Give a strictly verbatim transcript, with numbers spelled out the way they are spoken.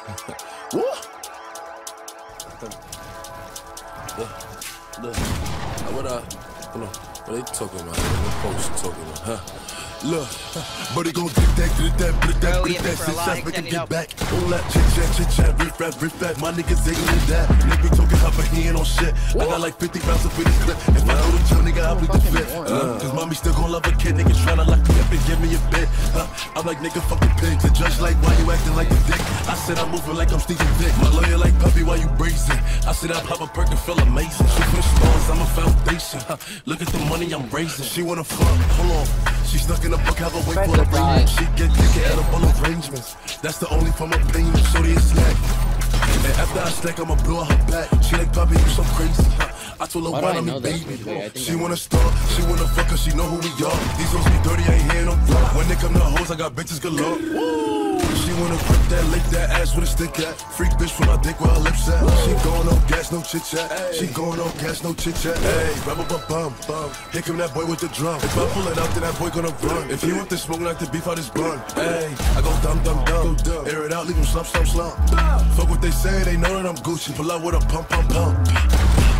What? Look, look. What uh? Hold on. What they talking about? What folks talking about? Huh? Look, but he gon' get that, get that, get that, get that, sit back, make him get back. All that chit chat, chit chat, riff rap, riff rap. My niggas ain't in that. Nigga talking hot, but he ain't on shit. I got like fifty rounds up in this clip. If I know the drill, nigga, I'll be the fit. Uh, Cause mommy still gon' love a kid. Niggas tryna lock me up and give me a bit. Uh, I'm like, nigga, fucking pig. The judge like, why you acting like a dick? I said I'm moving like I'm Stephen Dick. My lawyer like, puppy, why you brazen? I said I pop a perk and feel amazing. She for the stars, I'm a foundation. Uh, look at the money I'm raising. She wanna fuck, hold on. She stuck in the book, have a wait for the rain. She get thicker at a full arrangements. That's the only form of pain. Shorty is snack. And after I snack, I'ma blow her back. She like, Poppy, you so crazy. I told her, why not me, baby? She wanna start, she wanna fuck her, she know who we are. These hoes be dirty, I ain't hearing no talk. When they come to hoes, I got bitches galore. Woo! She wanna grip that, lick that ass with a stick at. Freak bitch from my dick where her lips at. She going on gas, no chit chat. She going on gas, no chit chat. Hey, rubber bum bum. Here come that boy with the drum. If I pull it out, then that boy gonna run. If you want the smoke, like the beef out his bun. Hey, I go dumb, dumb, dumb. Air it out, leave him slump, slump, slump. Fuck what they say, they know that I'm Gucci. Pull out with a pump, pump, pump.